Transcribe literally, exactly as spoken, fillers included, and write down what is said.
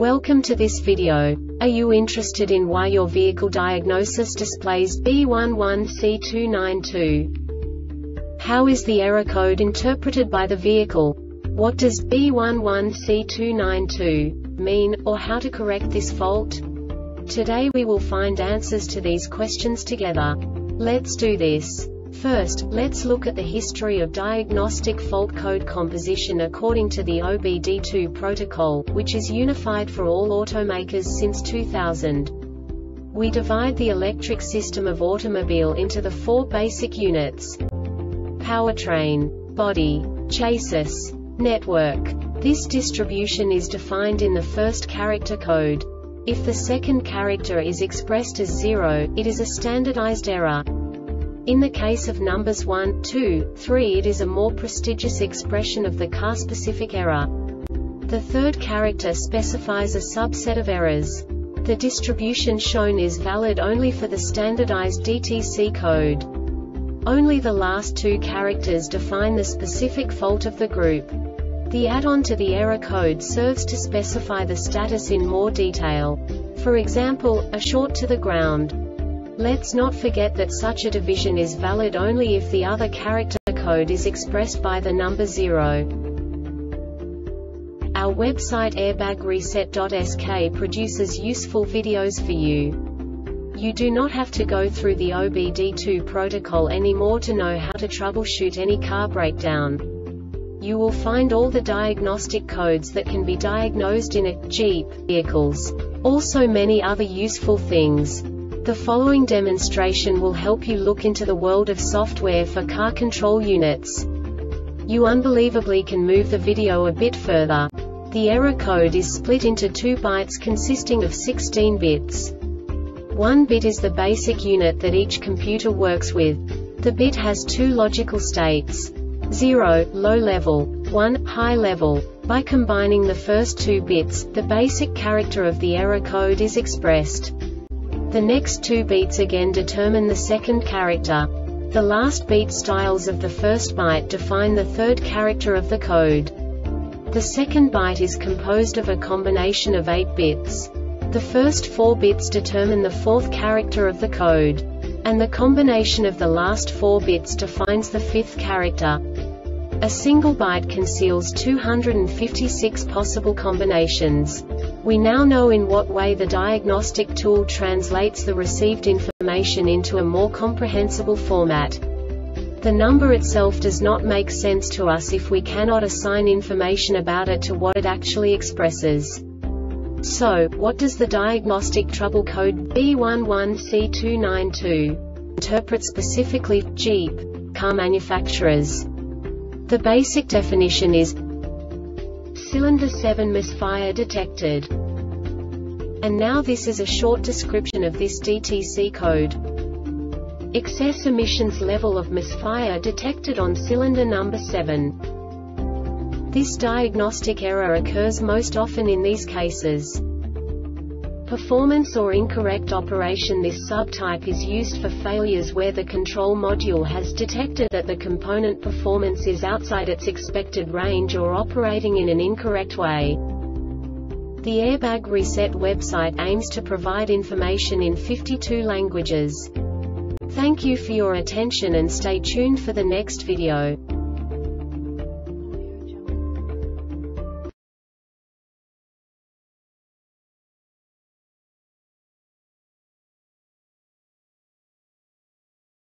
Welcome to this video. Are you interested in why your vehicle diagnosis displays B one one C two nine two? How is the error code interpreted by the vehicle? What does B one one C two nine two mean, or how to correct this fault? Today we will find answers to these questions together. Let's do this. First, let's look at the history of diagnostic fault code composition according to the O B D two protocol, which is unified for all automakers since two thousand. We divide the electric system of automobile into the four basic units: powertrain, body, chassis, network. This distribution is defined in the first character code. If the second character is expressed as zero, it is a standardized error. In the case of numbers one, two, three, it is a more prestigious expression of the car-specific error. The third character specifies a subset of errors. The distribution shown is valid only for the standardized D T C code. Only the last two characters define the specific fault of the group. The add-on to the error code serves to specify the status in more detail. For example, a short to the ground. Let's not forget that such a division is valid only if the other character code is expressed by the number zero. Our website airbag reset dot S K produces useful videos for you. You do not have to go through the O B D two protocol anymore to know how to troubleshoot any car breakdown. You will find all the diagnostic codes that can be diagnosed in a Jeep vehicles. Also many other useful things. The following demonstration will help you look into the world of software for car control units. You unbelievably can move the video a bit further. The error code is split into two bytes consisting of sixteen bits. One bit is the basic unit that each computer works with. The bit has two logical states: zero, low level, one, high level. By combining the first two bits, the basic character of the error code is expressed. The next two beats again determine the second character. The last beat styles of the first byte define the third character of the code. The second byte is composed of a combination of eight bits. The first four bits determine the fourth character of the code. And the combination of the last four bits defines the fifth character. A single byte conceals two hundred fifty-six possible combinations. We now know in what way the diagnostic tool translates the received information into a more comprehensible format. The number itself does not make sense to us if we cannot assign information about it to what it actually expresses. So, what does the diagnostic trouble code B one one C two nine two interpret specifically for Jeep car manufacturers? The basic definition is cylinder seven misfire detected. And now this is a short description of this D T C code. Excess emissions level of misfire detected on cylinder number seven. This diagnostic error occurs most often in these cases: performance or incorrect operation. This subtype is used for failures where the control module has detected that the component performance is outside its expected range or operating in an incorrect way. The Airbag Reset website aims to provide information in fifty-two languages. Thank you for your attention and stay tuned for the next video.